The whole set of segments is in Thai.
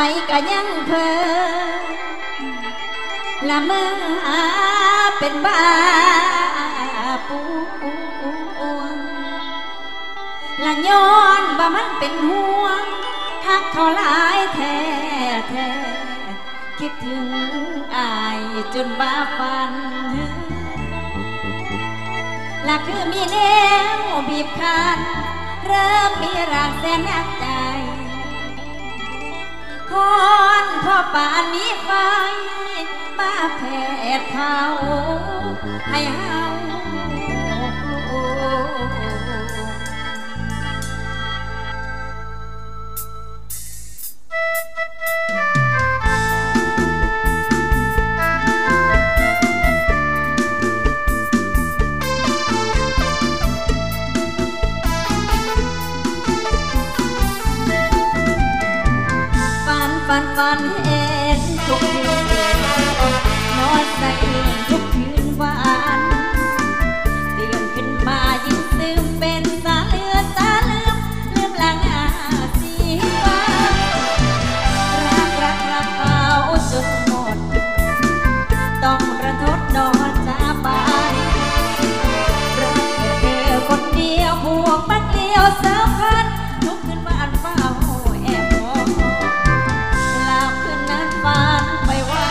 ก็ยังเพ้อละเมื่อเป็นบ้าปวงละย้อนว่ามันเป็นห่วงหักเขาหลายแท้คิดถึงอายจนบ้าฝันละคือมีแนวบีบคั้นเริ่มมีรักแสนนักใจคนพ่อป่านนี้ไฟมาแผดเผาให้เฮาฝันเห็นทุกคืนนอนสะอื้นทุกคืนวันตื่นขึ้นมายิ่งซึมเป็นสาเลือลืมหลังอาสีฟ้ารักเขาจนหมดต้องระทดนอนจากไปรักเธอคนเดียวห่วงมันเลี้ยวสำคัญทุกคืนวันเฝ้าฝันไปว่า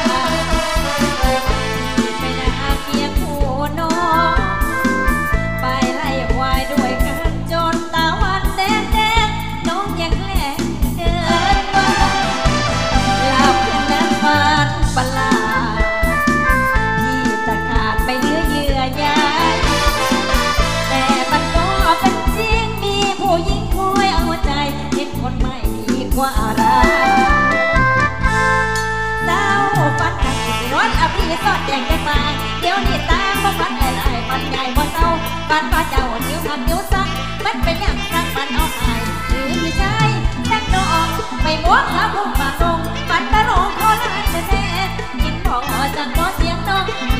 ไปนาเกียงหัวนอนไปไล่ควายด้วยกันจนตาวันแดงน้องยังแหลกเดินมาหลับคืนนั้นฝันประหลาดที่จะขาดไปเยื่อใยแต่มันก็เป็นจริงมีผู้หญิงคอยเอาใจเห็นคนไม่ดีกว่าเราฝันกันสิร้อนอภิสอดแดงไปฟ้าเดี๋ยวนี้ตาบ่ฝันหลายฝันใหญ่บ่เศร้าฝันว่าเจ้านิ้วหักนิ้วซักมันเป็นอย่างสักฝันเอาหายหรือไม่ใช่สักน้องไม่บวกหาพุ่งมาตรงฝันตะลงโคราชแท้กินบ่อจากบ่เสียงน้อง